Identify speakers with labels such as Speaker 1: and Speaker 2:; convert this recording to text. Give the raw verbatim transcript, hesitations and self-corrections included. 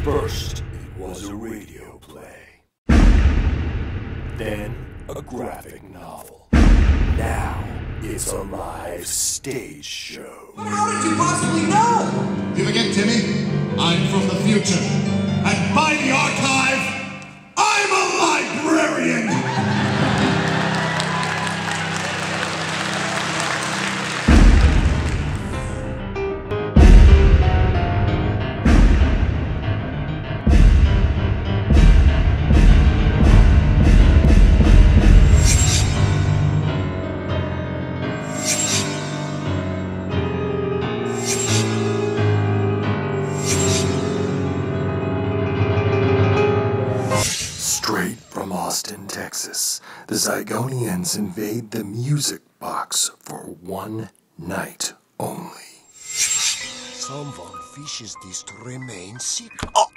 Speaker 1: First, it was a radio play. Then, a graphic novel. Now, it's a live stage show.
Speaker 2: But how did you possibly know?
Speaker 3: You forget, Timmy? I'm from the future. And by the archive, I'm a librarian!
Speaker 1: Straight from Austin, Texas, the Zygonians invade the music box for one night only.
Speaker 4: Someone wishes this to remain secret. Oh.